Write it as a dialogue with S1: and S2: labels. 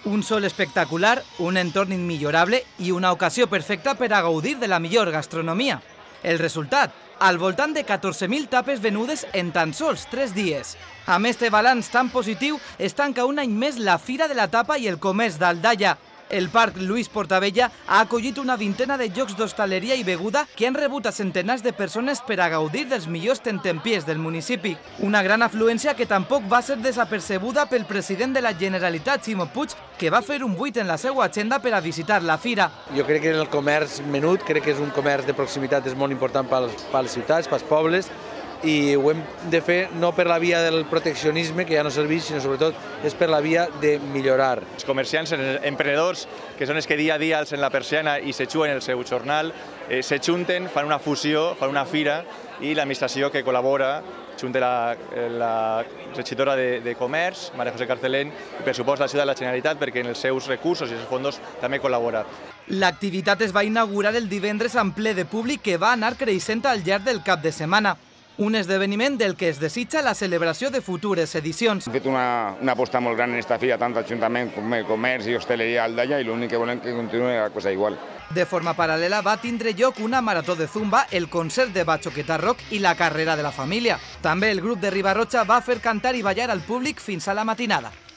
S1: Un sol espectacular, un entorn immillorable i una ocasió perfecta per a gaudir de la millor gastronomia. El resultat? Al voltant de 14.000 tapes venudes en tan sols 3 dies. Amb este balanç tan positiu es tanca un any més la Fira de la Tapa i el Comerç d'Aldaia. El Parc Lluís Portabella ha acollit una vintena de llocs d'hostaleria i beguda que han rebut a centenars de persones per a gaudir dels millors tentempiés del municipi. Una gran afluència que tampoc va ser desapercebuda pel president de la Generalitat, Ximo Puig, que va fer un buit en la seva agenda per a visitar la fira.
S2: Jo crec que el comerç menut, crec que és un comerç de proximitat, és molt important per les ciutats, pels pobles, i ho hem de fer no per la via del proteccionisme, que ja no serveix, sinó sobretot és per la via de millorar.
S3: Els comerciants, els emprenedors, que són els que dia a dia alcen la persiana i se xuen el seu jornal, se junten, fan una fusió, fan una fira, i l'administració que col·labora, junta la regidora de Comerç, María José Carcelén, i per supost la ciutat de la Generalitat, perquè en els seus recursos i els fons també col·labora.
S1: L'activitat es va inaugurar el divendres en ple de públic que va anar creixent al llarg del cap de setmana. Un esdeveniment del que es desitja la celebració de futures edicions.
S4: Hem fet una aposta molt gran en aquesta fira, tant Ajuntament com el Comerç i Hostaleria Aldaia, i l'únic que volem que continuï la cosa igual.
S1: De forma paral·lela va tindre lloc una marató de zumba, el concert de Bachoqueta Rock i la carrera de la família. També el grup de Ribarrotxa va fer cantar i ballar al públic fins a la matinada.